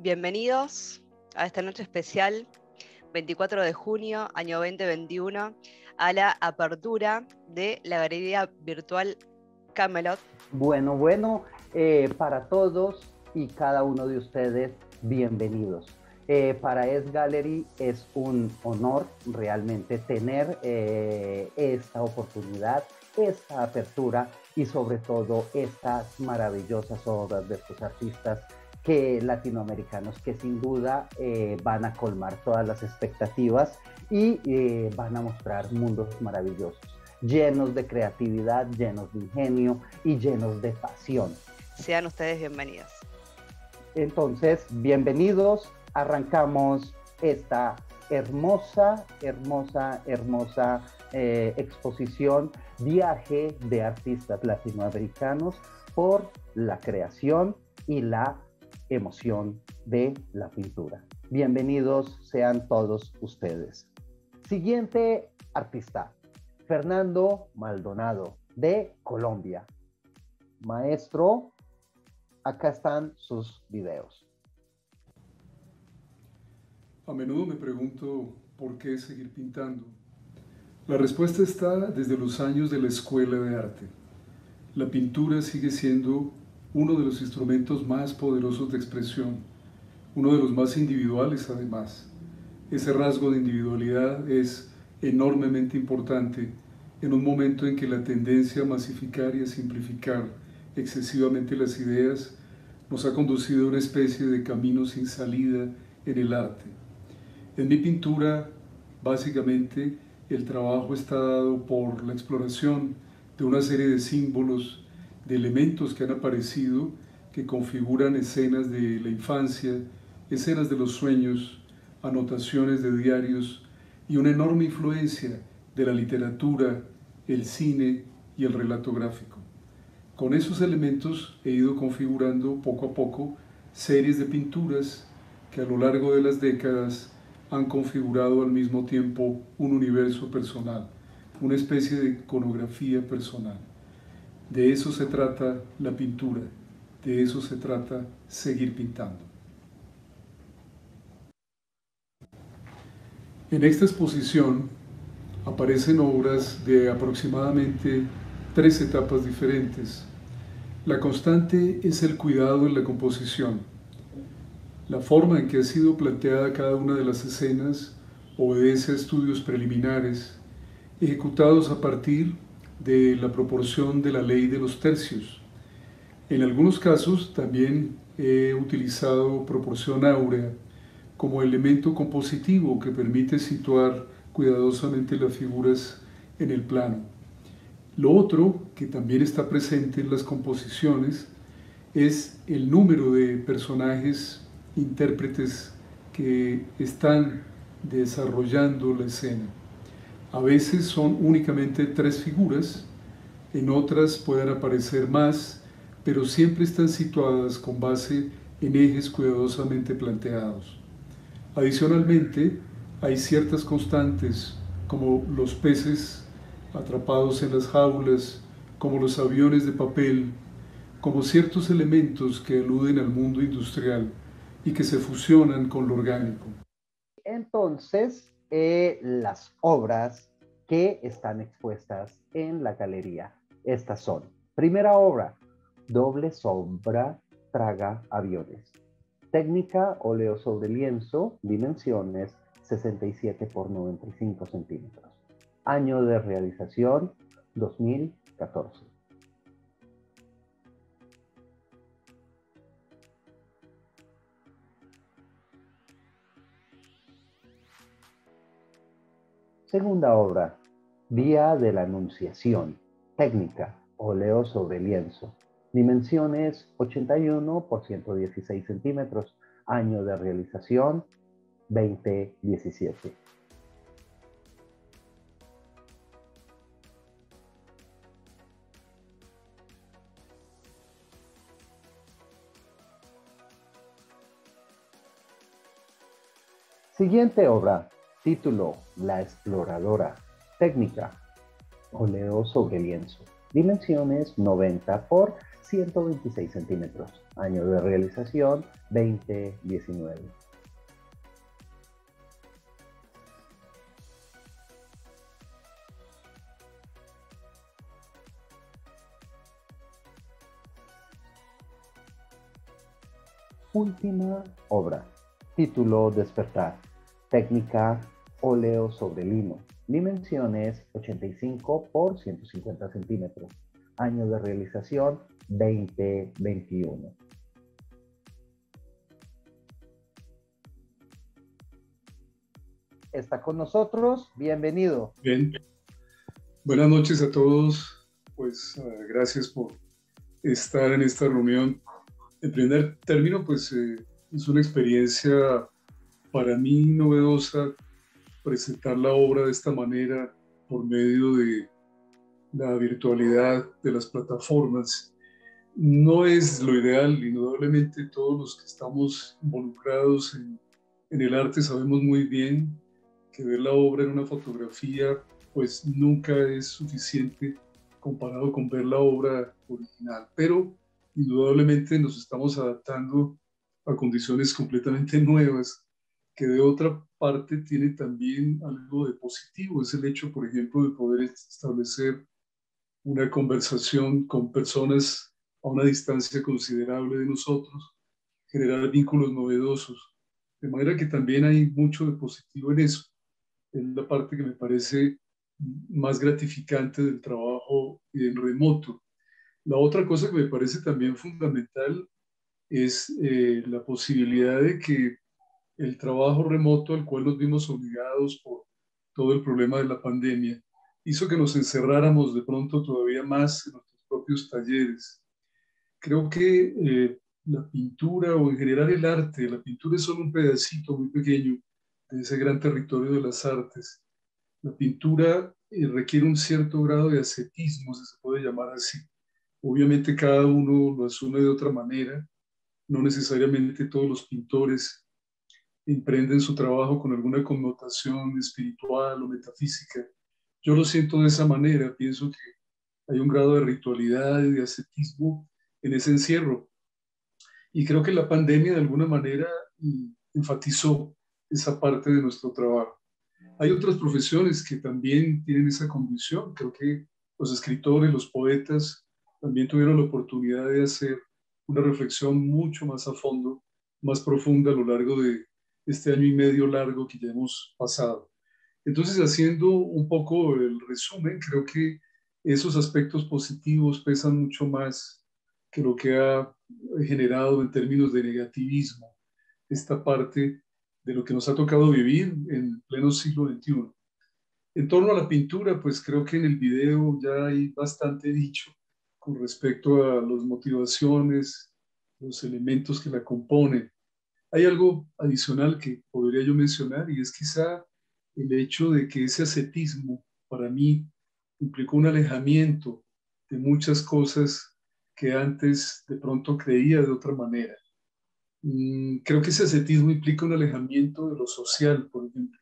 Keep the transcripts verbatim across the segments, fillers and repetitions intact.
Bienvenidos a esta noche especial, veinticuatro de junio, año veinte veintiuno, a la apertura de la Galería Virtual Camelot. Bueno, bueno, eh, para todos y cada uno de ustedes, bienvenidos. Eh, para Es Gallery es un honor realmente tener eh, esta oportunidad, esta apertura y sobre todo estas maravillosas obras de estos artistas que latinoamericanos que sin duda eh, van a colmar todas las expectativas y eh, van a mostrar mundos maravillosos, llenos de creatividad, llenos de ingenio y llenos de pasión. Sean ustedes bienvenidos. Entonces, bienvenidos, arrancamos esta hermosa, hermosa, hermosa eh, exposición, viaje de artistas latinoamericanos por la creación y la emoción de la pintura. Bienvenidos sean todos ustedes. Siguiente artista, Fernando Maldonado, de Colombia. Maestro, acá están sus videos. A menudo me pregunto por qué seguir pintando. La respuesta está desde los años de la escuela de arte. La pintura sigue siendo uno de los instrumentos más poderosos de expresión, uno de los más individuales además. Ese rasgo de individualidad es enormemente importante en un momento en que la tendencia a masificar y a simplificar excesivamente las ideas nos ha conducido a una especie de camino sin salida en el arte. En mi pintura, básicamente, el trabajo está dado por la exploración de una serie de símbolos, de elementos que han aparecido, que configuran escenas de la infancia, escenas de los sueños, anotaciones de diarios y una enorme influencia de la literatura, el cine y el relato gráfico. Con esos elementos he ido configurando poco a poco series de pinturas que a lo largo de las décadas han configurado al mismo tiempo un universo personal, una especie de iconografía personal. De eso se trata la pintura, de eso se trata seguir pintando. En esta exposición aparecen obras de aproximadamente tres etapas diferentes. La constante es el cuidado en la composición. La forma en que ha sido planteada cada una de las escenas obedece a estudios preliminares, ejecutados a partir de la proporción de la ley de los tercios. En algunos casos también he utilizado proporción áurea como elemento compositivo que permite situar cuidadosamente las figuras en el plano. Lo otro, que también está presente en las composiciones, es el número de personajes, intérpretes que están desarrollando la escena. A veces son únicamente tres figuras, en otras pueden aparecer más, pero siempre están situadas con base en ejes cuidadosamente planteados. Adicionalmente, hay ciertas constantes, como los peces atrapados en las jaulas, como los aviones de papel, como ciertos elementos que aluden al mundo industrial y que se fusionan con lo orgánico. Entonces, eh, las obras que están expuestas en la galería, estas son: primera obra, doble sombra traga aviones. Técnica, óleo sobre lienzo, dimensiones sesenta y siete por noventa y cinco centímetros. Año de realización, dos mil catorce. Segunda obra, Día de la Anunciación. Técnica, óleo sobre lienzo. Dimensiones ochenta y uno por ciento dieciséis centímetros. Año de realización, veinte diecisiete. Siguiente obra, título, La Exploradora. Técnica, óleo sobre lienzo. Dimensiones noventa por ciento veintiséis centímetros. Año de realización veinte diecinueve. Última obra. Título: Despertar. Técnica: óleo sobre lino. Dimensiones: ochenta y cinco por ciento cincuenta centímetros. Año de realización veinte veintiuno. Está con nosotros. Bienvenido. Bien. Buenas noches a todos. Pues uh, gracias por estar en esta reunión. En primer término, pues eh, es una experiencia para mí novedosa presentar la obra de esta manera por medio de la virtualidad de las plataformas. No es lo ideal, indudablemente todos los que estamos involucrados en, en el arte sabemos muy bien que ver la obra en una fotografía pues nunca es suficiente comparado con ver la obra original, pero indudablemente nos estamos adaptando a condiciones completamente nuevas, que de otra parte tiene también algo de positivo. Es el hecho, por ejemplo, de poder establecer una conversación con personas a una distancia considerable de nosotros, generar vínculos novedosos. De manera que también hay mucho de positivo en eso. Es la parte que me parece más gratificante del trabajo en remoto. La otra cosa que me parece también fundamental es eh, la posibilidad de que el trabajo remoto al cual nos vimos obligados por todo el problema de la pandemia hizo que nos encerráramos de pronto todavía más en nuestros propios talleres. Creo que eh, la pintura o en general el arte, la pintura es solo un pedacito muy pequeño de ese gran territorio de las artes. La pintura eh, requiere un cierto grado de ascetismo, si se puede llamar así. Obviamente cada uno lo asume de otra manera, no necesariamente todos los pintores emprenden su trabajo con alguna connotación espiritual o metafísica. Yo lo siento de esa manera, pienso que hay un grado de ritualidad y de ascetismo en ese encierro. Y creo que la pandemia de alguna manera enfatizó esa parte de nuestro trabajo. Hay otras profesiones que también tienen esa condición. Creo que los escritores, los poetas, también tuvieron la oportunidad de hacer una reflexión mucho más a fondo, más profunda a lo largo de este año y medio largo que ya hemos pasado. Entonces, haciendo un poco el resumen, creo que esos aspectos positivos pesan mucho más que lo que ha generado en términos de negativismo esta parte de lo que nos ha tocado vivir en pleno siglo veintiuno. En torno a la pintura, pues creo que en el video ya hay bastante dicho con respecto a las motivaciones, los elementos que la componen. Hay algo adicional que podría yo mencionar y es quizá el hecho de que ese ascetismo para mí implicó un alejamiento de muchas cosas que antes de pronto creía de otra manera. Mm, creo que ese ascetismo implica un alejamiento de lo social, por ejemplo.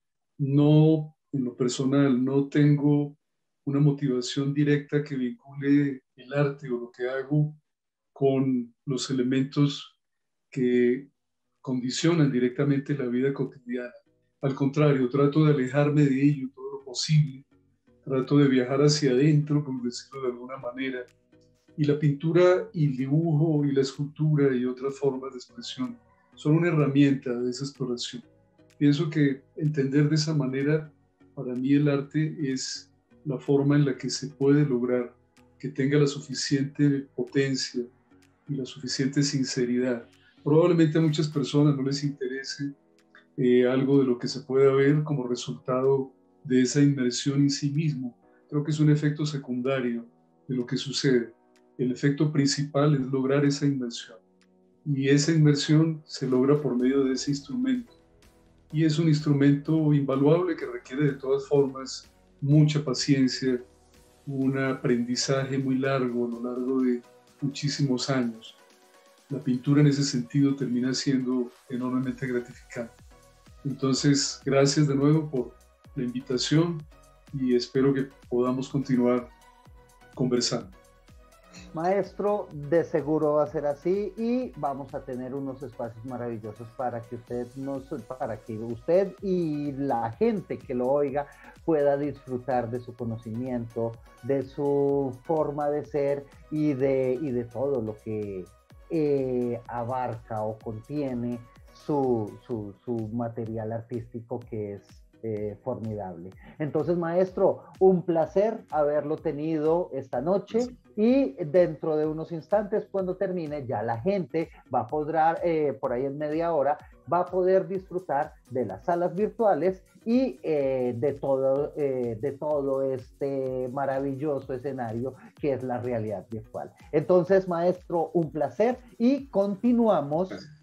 No, en lo personal, no tengo una motivación directa que vincule el arte o lo que hago con los elementos que condicionan directamente la vida cotidiana. Al contrario, trato de alejarme de ello todo lo posible, trato de viajar hacia adentro, por decirlo de alguna manera, y la pintura y el dibujo y la escultura y otras formas de expresión son una herramienta de esa exploración. Pienso que entender de esa manera, para mí el arte es la forma en la que se puede lograr que tenga la suficiente potencia y la suficiente sinceridad. Probablemente a muchas personas no les interese eh, algo de lo que se pueda ver como resultado de esa inmersión en sí mismo. Creo que es un efecto secundario de lo que sucede. El efecto principal es lograr esa inmersión. Y esa inmersión se logra por medio de ese instrumento. Y es un instrumento invaluable que requiere de todas formas mucha paciencia, un aprendizaje muy largo a lo largo de muchísimos años. La pintura en ese sentido termina siendo enormemente gratificante. Entonces, gracias de nuevo por la invitación y espero que podamos continuar conversando. Maestro, de seguro va a ser así y vamos a tener unos espacios maravillosos para que usted nos, para que usted y la gente que lo oiga pueda disfrutar de su conocimiento, de su forma de ser y de, y de todo lo que eh, abarca o contiene su, su, su material artístico, que es Eh, formidable. Entonces, maestro, un placer haberlo tenido esta noche y dentro de unos instantes, cuando termine, ya la gente va a poder, eh, por ahí en media hora, va a poder disfrutar de las salas virtuales y eh, de, todo, eh, de todo este maravilloso escenario que es la realidad virtual. Entonces, maestro, un placer y continuamos